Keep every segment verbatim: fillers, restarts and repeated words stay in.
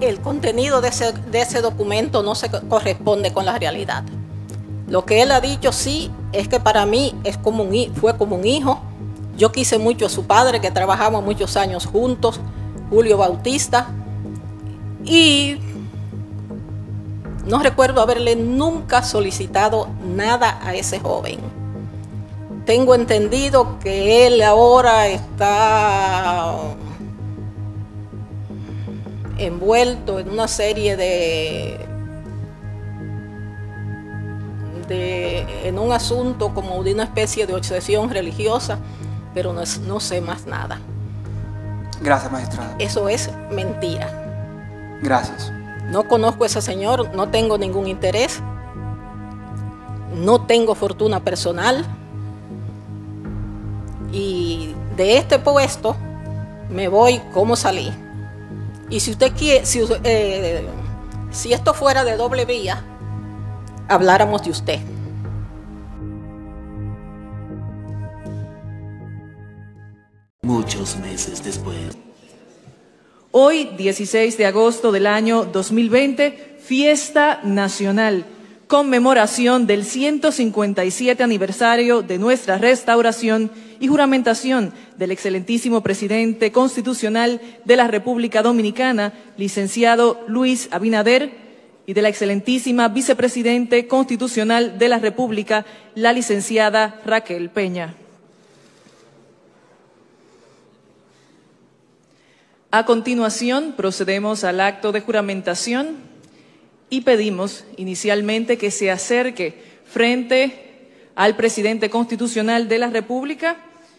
el contenido de ese, de ese documento no se corresponde con la realidad. Lo que él ha dicho sí es que para mí es como un, fue como un hijo. Yo quise mucho a su padre, que trabajamos muchos años juntos, Julio Bautista, y no recuerdo haberle nunca solicitado nada a ese joven. Tengo entendido que él ahora está envuelto en una serie de, de en un asunto como de una especie de obsesión religiosa, pero no, es, no sé más nada. Gracias, magistrada. Eso es mentira. Gracias. No conozco a ese señor, no tengo ningún interés, no tengo fortuna personal, y de este puesto me voy como salí. Y si usted quiere, si, eh, si esto fuera de doble vía, habláramos de usted. Muchos meses después. Hoy, dieciséis de agosto del año dos mil veinte, fiesta nacional, conmemoración del ciento cincuenta y siete aniversario de nuestra restauración y juramentación del excelentísimo presidente constitucional de la República Dominicana, licenciado Luis Abinader, y de la excelentísima vicepresidente constitucional de la República, la licenciada Raquel Peña. A continuación, procedemos al acto de juramentación y pedimos inicialmente que se acerque frente al presidente constitucional de la República,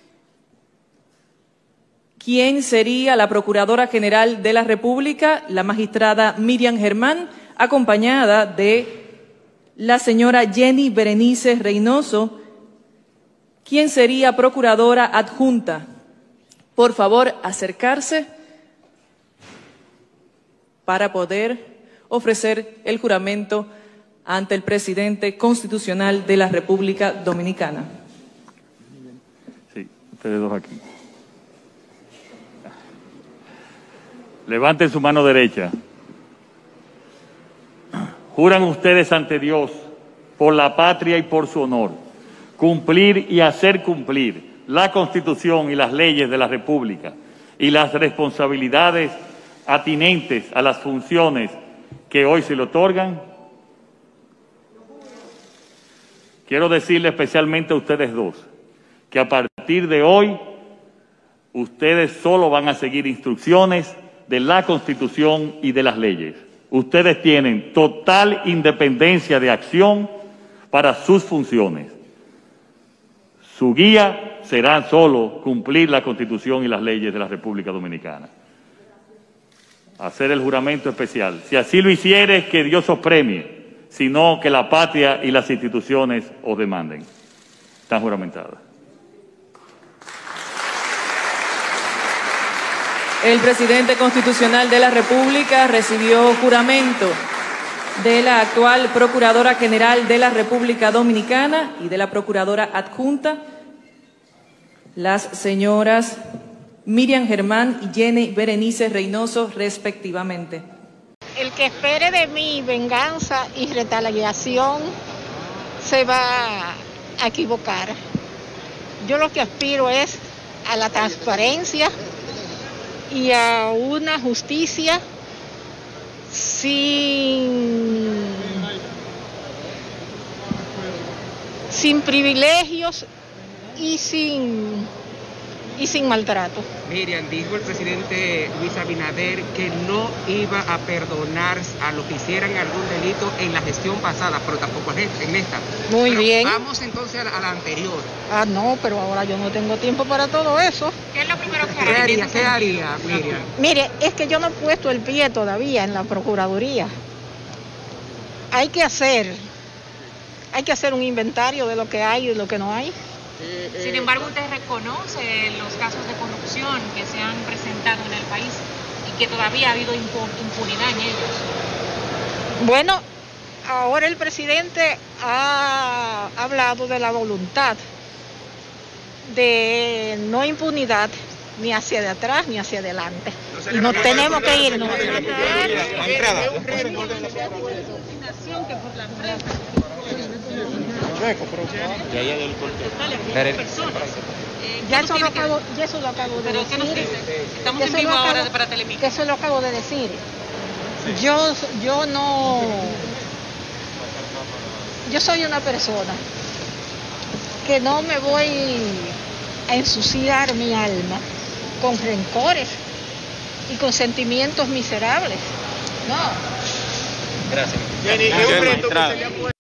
quien sería la Procuradora General de la República, la magistrada Miriam Germán, acompañada de la señora Jenny Berenice Reynoso, quien sería Procuradora Adjunta. Por favor, acercarse para poder ofrecer el juramento ante el presidente constitucional de la República Dominicana. Sí, ustedes dos aquí. Levanten su mano derecha. Juran ustedes ante Dios, por la patria y por su honor, cumplir y hacer cumplir la Constitución y las leyes de la República y las responsabilidades atinentes a las funciones que hoy se le otorgan. Quiero decirle especialmente a ustedes dos que a partir de hoy ustedes solo van a seguir instrucciones de la Constitución y de las leyes. Ustedes tienen total independencia de acción para sus funciones. Su guía será solo cumplir la Constitución y las leyes de la República Dominicana. Hacer el juramento especial. Si así lo hicieres, que Dios os premie, sino que la patria y las instituciones os demanden. Están juramentadas. El presidente constitucional de la República recibió juramento de la actual Procuradora General de la República Dominicana y de la Procuradora Adjunta, las señoras Miriam Germán y Jenny Berenice Reynoso, respectivamente. El que espere de mí venganza y retaliación se va a equivocar. Yo lo que aspiro es a la transparencia y a una justicia sin, sin privilegios y sin, y sin maltrato. Miriam, dijo el presidente Luis Abinader que no iba a perdonar a los que hicieran algún delito en la gestión pasada, pero tampoco en esta. Muy pero bien. Vamos entonces a la, a la anterior. Ah, no, pero ahora yo no tengo tiempo para todo eso. ¿Qué es lo primero que ¿Qué haría, ¿Qué haría, Miriam? Mire, es que yo no he puesto el pie todavía en la Procuraduría. Hay que hacer, hay que hacer un inventario de lo que hay y de lo que no hay. Eh, eh, Sin embargo, usted reconoce los casos de corrupción que se han presentado en el país y que todavía ha habido impunidad en ellos. Bueno, ahora el presidente ha hablado de la voluntad de no impunidad ni hacia de atrás ni hacia adelante. y nos tenemos que ir. ¿no? Ya eso lo acabo, ya eso lo acabo de ¿Pero decir. qué nos dice? Estamos en Eso vivo lo acabo- ahora de para Telemic. que eso lo acabo de decir. Yo, yo no, yo soy una persona que no me voy a ensuciar mi alma con rencores y con sentimientos miserables. No. Gracias.